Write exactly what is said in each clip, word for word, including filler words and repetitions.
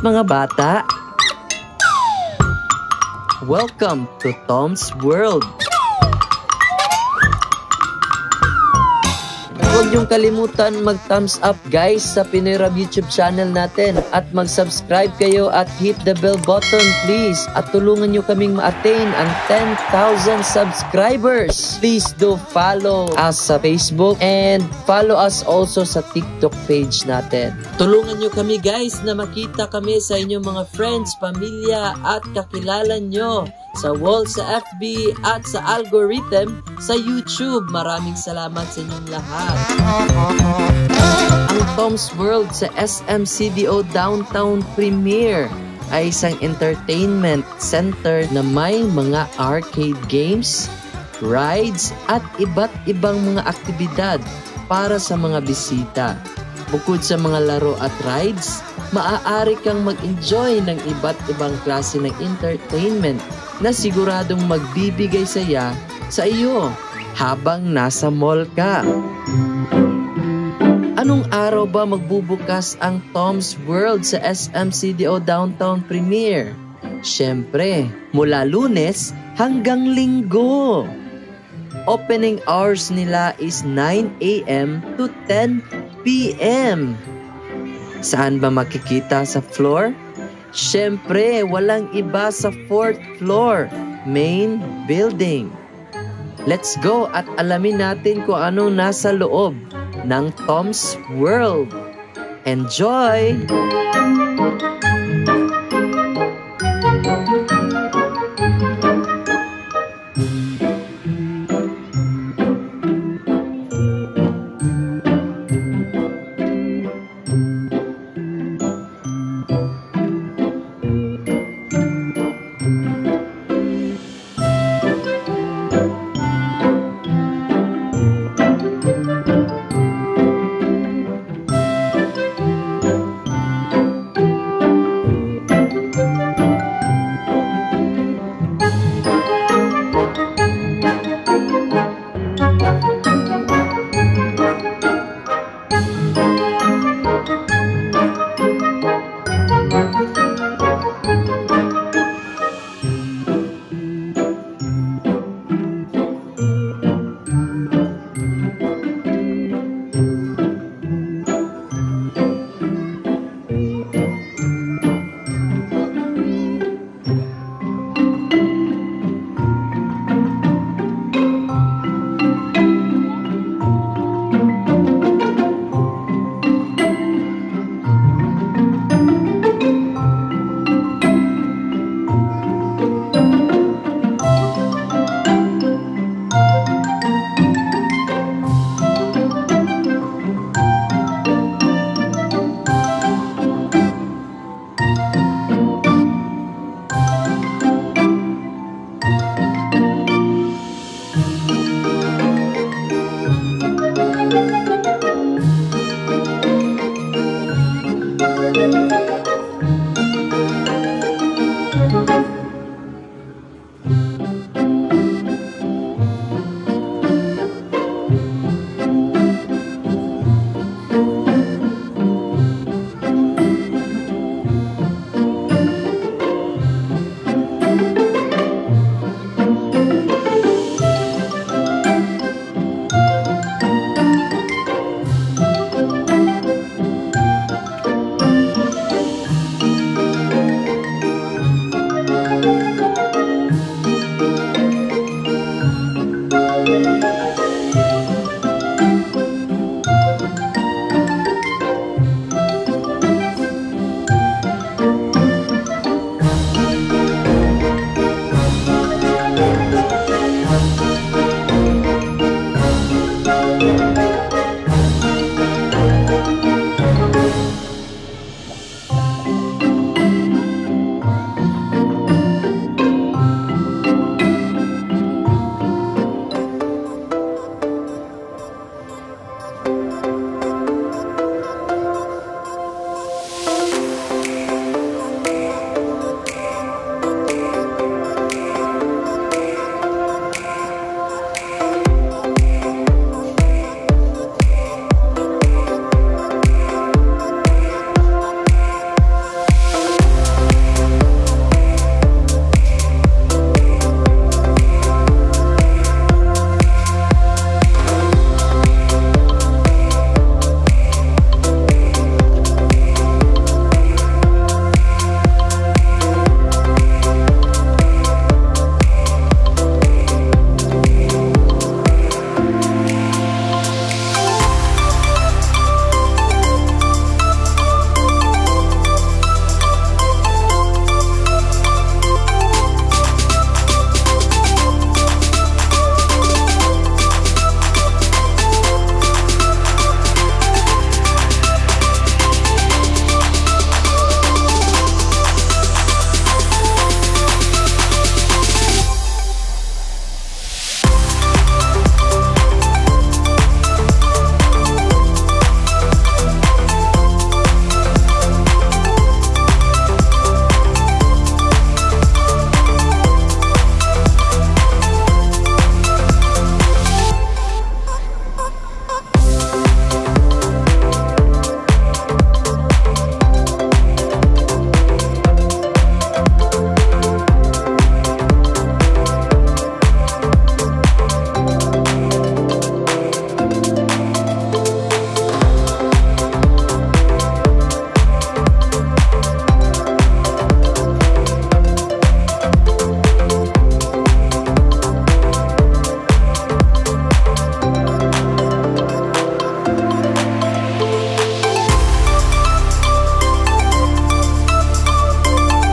mga bata! Welcome to Tom's World! Huwag niyong kalimutan mag-thumbs up guys sa Pinoy Rab YouTube channel natin at mag-subscribe kayo at hit the bell button please at tulungan niyo kaming ma-attain ang ten thousand subscribers. Please do follow us sa Facebook and follow us also sa TikTok page natin. Tulungan niyo kami guys na makita kami sa inyong mga friends, pamilya at kakilala niyo sa wall sa F B at sa algorithm sa YouTube. Maraming salamat sa inyong lahat. Ang Tom's World sa S M C D O Downtown Premier ay isang entertainment center na may mga arcade games, rides at iba't ibang mga aktibidad para sa mga bisita. Bukod sa mga laro at rides, maaari kang mag-enjoy ng iba't ibang klase ng entertainment na siguradong magbibigay saya sa iyo habang nasa mall ka. Anong araw ba magbubukas ang Tom's World sa S M C D O Downtown Premier? Siyempre, mula Lunes hanggang Linggo. Opening hours nila is nine A M to ten P M Saan ba makikita sa floor? Siyempre, walang iba sa fourth floor, main building. Let's go at alamin natin kung anong nasa loob ng Tom's World. Enjoy!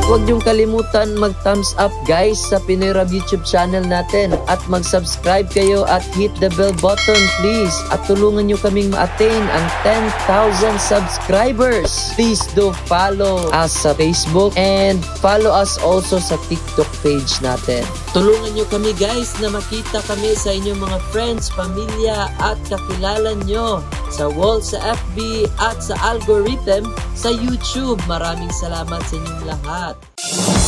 huwag niyong kalimutan mag-thumbs up guys sa Pinoy Rab YouTube channel natin at mag-subscribe kayo at hit the bell button please at tulungan niyo kaming ma-attain ang ten thousand subscribers. Please do follow us sa Facebook and follow us also sa TikTok page natin. Tulungan niyo kami guys na makita kami sa inyong mga friends, pamilya at kakilala nyo sa wall, sa F B at sa algorithm sa YouTube. Maraming salamat sa inyong lahat.